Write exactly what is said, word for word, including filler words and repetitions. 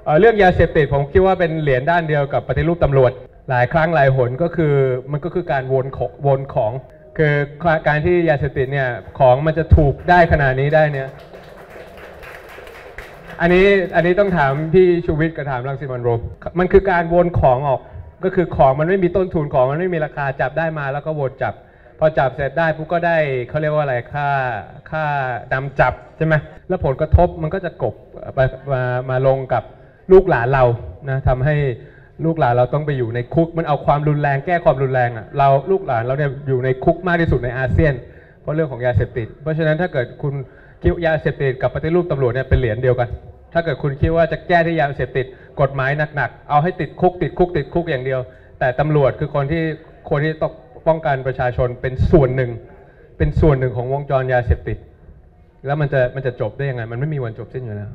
เรื่องยาเสพติดผมคิดว่าเป็นเหรียญด้านเดียวกับปฏิรูปตำรวจหลายครั้งหลายหนก็คือมันก็คือการวนของวนของคือการที่ยาเสพติดเนี่ยของมันจะถูกได้ขนาดนี้ได้เนี่ยอันนี้อันนี้ต้องถามพี่ชูวิทย์กับถามรังสิมันต์โรมมันคือการวนของออกก็คือของมันไม่มีต้นทุนของมันไม่มีราคาจับได้มาแล้วก็วนจับพอจับเสร็จได้ปุ๊บก็ได้เขาเรียกว่าอะไรค่าค่านำจับใช่ไหมแล้วผลกระทบมันก็จะกบมามามาลงกับลูกหลานเรานะทำให้ลูกหลานเราต้องไปอยู่ในคุกมันเอาความรุนแรงแก้ความรุนแรงอ่ะเราลูกหลานเราเนี่ยอยู่ในคุกมากที่สุดในอาเซียนเพราะเรื่องของยาเสพติดเพราะฉะนั้นถ้าเกิดคุณคิดยาเสพติดกับปฏิรูปตำรวจเนี่ยเป็นเหรียญเดียวกันถ้าเกิดคุณคิดว่าจะแก้ที่ยาเสพติดกฎหมายหนักๆเอาให้ติดคุกติดคุกติดคุกอย่างเดียวแต่ตำรวจคือคนที่คนที่ต้องป้องกันประชาชนเป็นส่วนหนึ่งเป็นส่วนหนึ่งของวงจรยาเสพติดแล้วมันจะมันจะจบได้ยังไงมันไม่มีวันจบสิ้นอยู่แล้ว